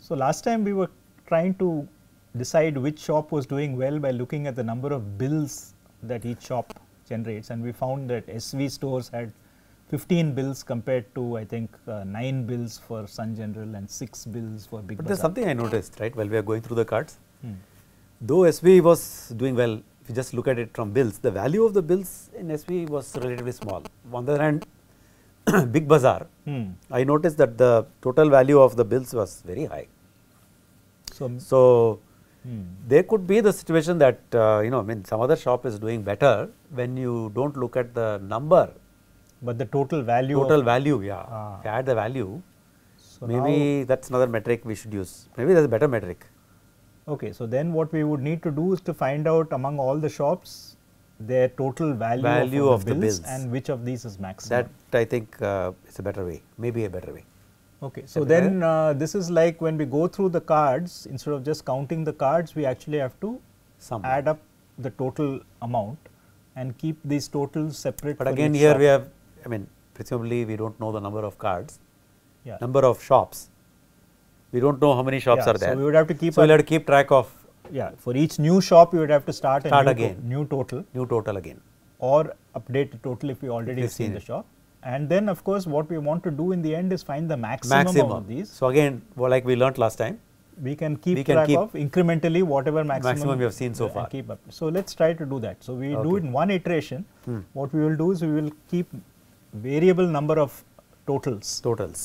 So last time we were trying to decide which shop was doing well by looking at the number of bills that each shop generates, and we found that SV stores had 15 bills compared to I think 9 bills for Sun General and 6 bills for Big Bazaar. But there's something I noticed, right, while we are going through the cards. Though SV was doing well, if you just look at it from bills, the value of the bills in SV was relatively small. On the other hand, Big Bazaar, I noticed that the total value of the bills was very high. So there could be the situation that I mean some other shop is doing better when you don't look at the number, but the total value. Total value, yeah. If you add the value, so maybe that's another metric we should use. Maybe that's a better metric. Okay, so then what we would need to do is to find out among all the shops their total value of the bills and which of these is maximum. That I think is a better way, maybe a better way. Okay, so then this is like when we go through the cards, instead of just counting the cards, we actually have to add up the total amount and keep these totals separate. But again here we have, I mean presumably we don't know the number of cards, number of shops. We don't know how many shops are there. So we would have to keep. So we'll have to keep track of. Yeah, for each new shop you would have to start a new total. New total again. Or update the total if we already have seen the shop. And then of course what we want to do in the end is find the maximum of these. So again, like we learnt last time, we can keep track of incrementally whatever maximum we have seen so far. Keep up. So let's try to do that. So we do it in one iteration. What we will do is we will keep variable number of totals.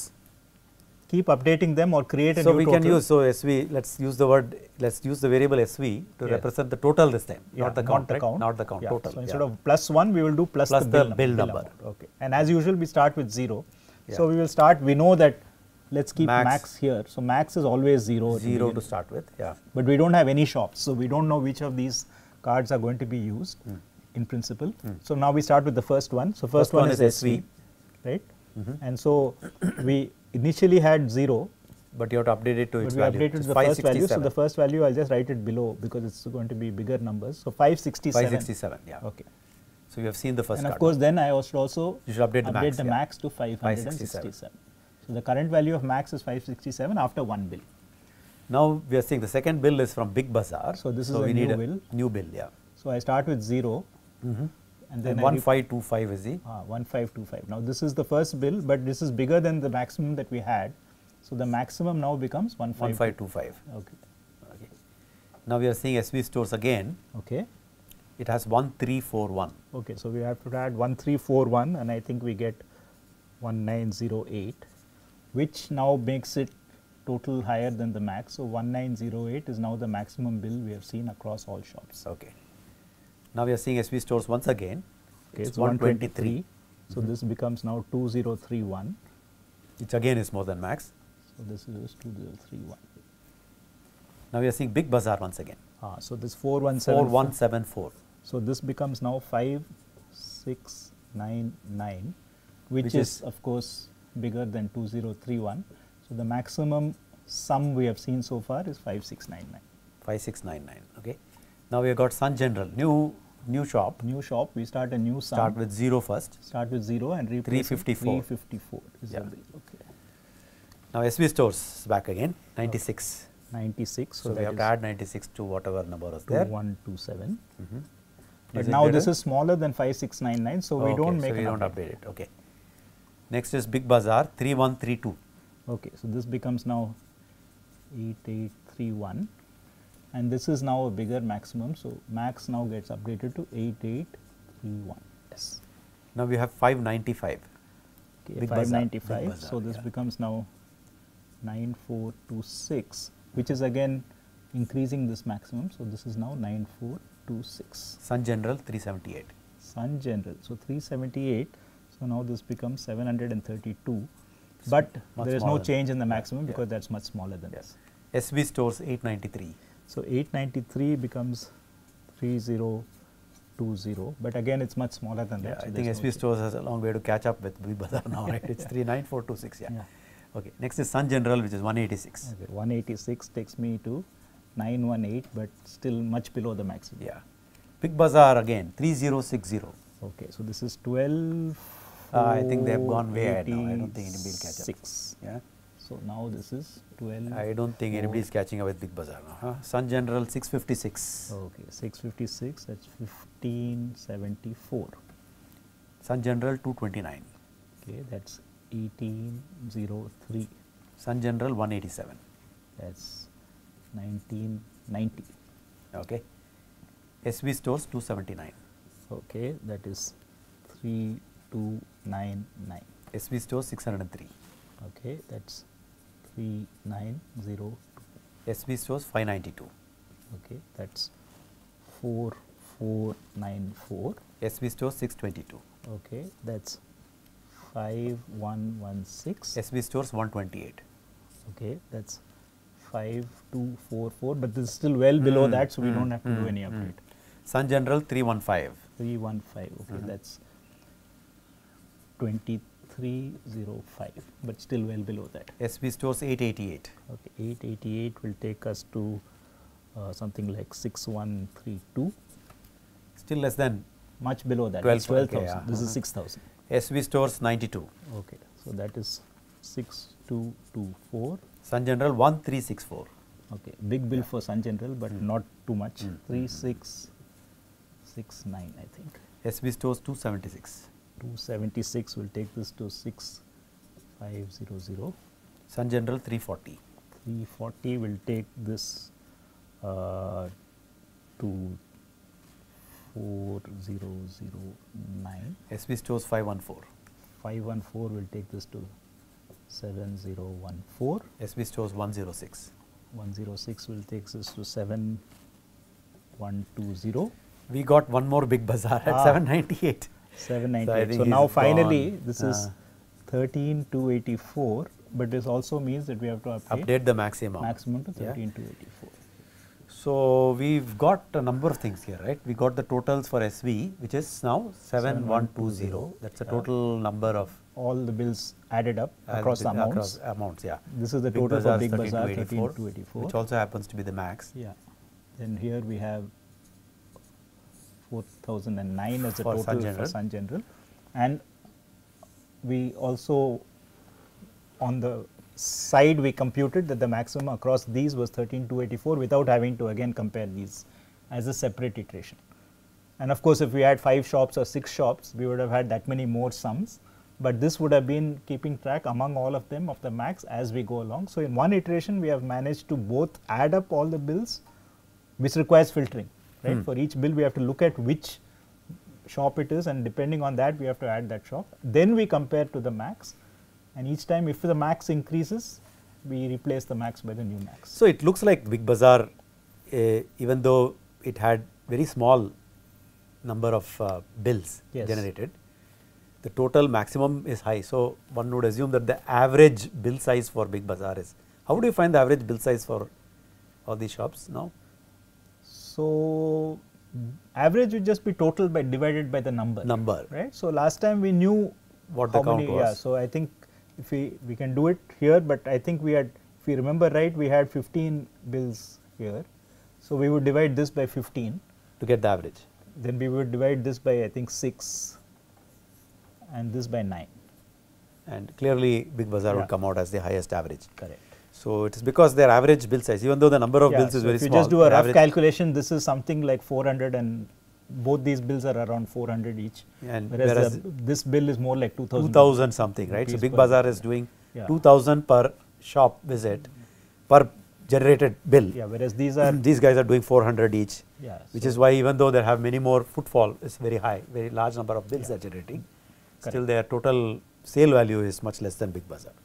Keep updating them or create a new total. So we can use, SV, let's use the variable SV to represent the total this time, not the count, not the count, total. So instead of +1, we will do plus the bill number. Okay. And as usual, we start with 0. So we will start, we know that, let's keep max here. So max is always 0. 0 to start with, But we don't have any shops, so we don't know which of these cards are going to be used in principle. So now we start with the first one. So first one is SV, right? And so we initially had 0, but you have to update it to its value. We updated the first value. So the first value I'll just write it below because it's going to be bigger numbers. So 567. 567, yeah. Okay. So you have seen the first and card. of course then I should also you should update the max to 567. So the current value of max is 567 after one bill. Now we are seeing the second bill is from Big Bazaar. So this is a new bill. New bill, yeah. So I start with 0. And then 1525 is the 1525. Now this is the first bill, but this is bigger than the maximum that we had. So the maximum now becomes 1525. Okay. Now we are seeing SV stores again. Okay. It has 1341. Okay, so we have to add 1341, and I think we get 1908, which now makes it total higher than the max. So 1908 is now the maximum bill we have seen across all shops. Okay. Now we are seeing SV stores once again. Okay, it's 123. So this becomes now 2031. Which again is more than max. So this is 2031. Now we are seeing Big Bazaar once again. So this 4174. 4174. So this becomes now 5699, which is of course bigger than 2031. So the maximum sum we have seen so far is 5699. 5699. Okay. Now we have got Sun General, new shop. New shop. We start a new sum. Start with 0 first. Start with 0 and replace 354. 354 is the bill. Okay. Now SV stores back again 96. 96. So we have to add 96 to whatever number is there. 2127. But now this is smaller than 5699, so we don't make we don't update it. Okay. Next is Big Bazaar 3132. Okay, so this becomes now 8831, and this is now a bigger maximum. So max now gets updated to 8831. Yes. Now we have 595. Okay, 595. So this becomes now 9426, which is again increasing this maximum. So this is now 9426. Sun General 378. Sun General. So 378. So now this becomes 732. But there is no change in the maximum because that's much smaller than this. SV stores 893. So 893 becomes 3020, but again it's much smaller than that. So I think SV stores has a long way to catch up with Big Bazaar now, right? It's 39426. Okay. Next is Sun General, which is 186. Okay. 186 takes me to 918, but still much below the maximum. Yeah. Big Bazaar again 3060. Okay. So this is 12. I think they have gone way ahead now. I don't think anybody will catch up. So now this is 12. I don't think anybody is catching up with Big Bazaar now. Huh? Sun General 656. Okay, 656, that's 1574. Sun General 229. Okay, that's 1803. Sun General 187. That's 1990. Okay. SB Stores 279. Okay, that is 3299. SB Stores 603. Okay, that's 3902. SB Stores 592. Okay, that's 4494. SB Stores 622. Okay, that's 5116. SB Stores 128. Okay, that's 5244, but this is still well below that, so we don't have to do any update. Sun General 315. 315, okay, that's 2305, but still well below that. SB Stores 888. Okay, 888 will take us to something like 6132. Still less than Much below that. 12,000. 12,000. Okay, This is 6,000. SB Stores 92. Okay, so that is 6224. Sun General 1364. Okay, big bill for Sun General, but not too much. 3669, I think. SB Stores 276. 276 will take this to 6500. Sun General 340. 340 will take this to 4009. SB Stores 514. 514 will take this to 7014. SB Stores 106. 106 will take us to 7120. We got one more Big Bazaar at 798. 798. So So now finally gone. this is 13284, but this also means that we have to Update the maximum. maximum to Yeah. 13284. So we've got a number of things here, right? We got the totals for SV, which is now 7120. That's the total number of All the bills added up across the amounts. amounts, yeah. This is the Big total for Bazaar Big Bazaar 13284, 13284. which also happens to be the max. Yeah. Then here we have 4009 as the For total Sun for General. Sun General, and we also on the side we computed that the maximum across these was 13284 without having to again compare these as a separate iteration. And of course, if we had 5 shops or 6 shops, we would have had that many more sums, but this would have been keeping track among all of them of the max as we go along. So in one iteration, we have managed to both add up all the bills, which requires filtering, right? For each bill, we have to look at which shop it is, and depending on that, we have to add that shop. Then we compare to the max, and each time if the max increases, we replace the max by the new max. So it looks like Big Bazaar, even though it had very small number of bills Yes. generated, the total maximum is high. So one would assume that the average bill size for Big Bazaar is. How do you find the average bill size for all these shops now? So average would just be total by divided by the number. Right. So last time we knew What the how count many. was. Yeah. So I think if we can do it here, but I think we had, if we remember right, we had 15 bills here. So we would divide this by 15. To get the average. Then we would divide this by I think 6, and this by 9. And clearly Big Bazaar Yeah. would come out as the highest average. Correct. So it is because their average bill size, even though the number of Yeah, bills is so very if you small. just do a the rough average- calculation, this is something like 400, and both these bills are around 400 each. And Whereas this bill is more like 2000. 2000 something, right? So rupees Big per Bazaar bill, is doing Yeah. 2000 per shop visit per generated bill. Yeah, whereas these are These guys are doing 400 each, yeah, which so is why even though they have many more footfall, is very high, very large number of bills are generating, still their total sale value is much less than Big Bazaar.